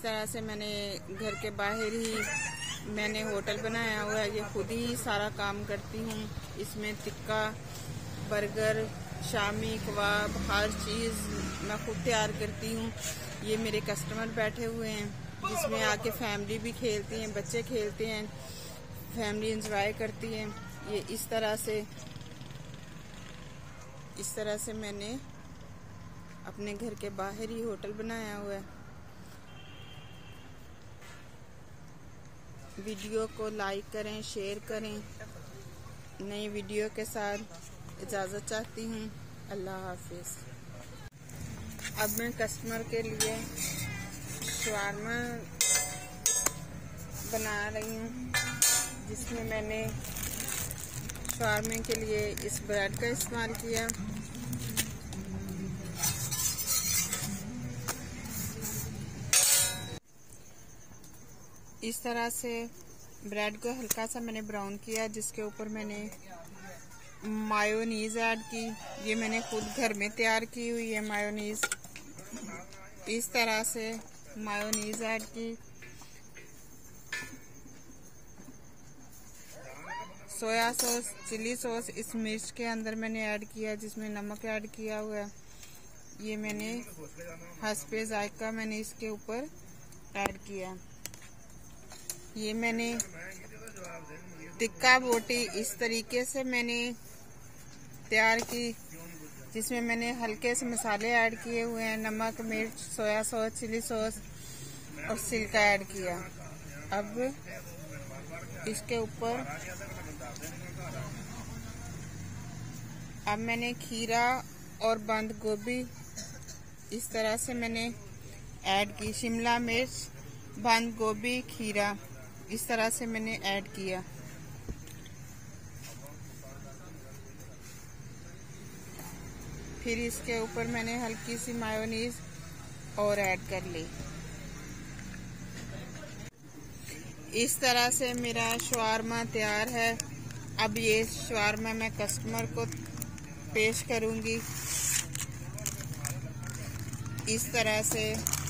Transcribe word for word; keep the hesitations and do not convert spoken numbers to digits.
तरह से मैंने घर के बाहर ही मैंने होटल बनाया हुआ है। ये खुद ही सारा काम करती हूँ। इसमें टिक्का, बर्गर, शामी कबाब, हर चीज़ मैं खुद तैयार करती हूँ। ये मेरे कस्टमर बैठे हुए हैं, जिसमें आके फैमिली भी खेलती हैं, बच्चे खेलते हैं, फैमिली एंजॉय करती है। ये इस तरह से इस तरह से मैंने अपने घर के बाहर ही होटल बनाया हुआ है। वीडियो को लाइक करें, शेयर करें। नई वीडियो के साथ इजाज़त चाहती हूँ। अल्लाह हाफिज़। अब मैं कस्टमर के लिए शवारमा बना रही हूँ, जिसमें मैंने शवारमे के लिए इस ब्रेड का इस्तेमाल किया। इस तरह से ब्रेड को हल्का सा मैंने ब्राउन किया, जिसके ऊपर मैंने मायोनीज ऐड की। ये मैंने खुद घर में तैयार की हुई है मायोनीज। इस तरह से मायोनीज ऐड की। सोया सॉस, चिली सॉस इस मिर्च के अंदर मैंने ऐड किया, जिसमें नमक ऐड किया हुआ है। ये मैंने हस्बे जायका मैंने इसके ऊपर ऐड किया। ये मैंने टिक्का बोटी इस तरीके से मैंने तैयार की, जिसमें मैंने हल्के से मसाले ऐड किए हुए हैं। नमक, मिर्च, सोया सॉस, चिली सॉस और सिरका ऐड किया। अब इसके ऊपर अब मैंने खीरा और बंद गोभी इस तरह से मैंने ऐड की। शिमला मिर्च, बंद गोभी, खीरा इस तरह से मैंने ऐड किया। फिर इसके ऊपर मैंने हल्की सी मायोनीज और ऐड कर ली। इस तरह से मेरा शवारमा तैयार है। अब ये शवारमा मैं कस्टमर को पेश करूंगी। इस तरह से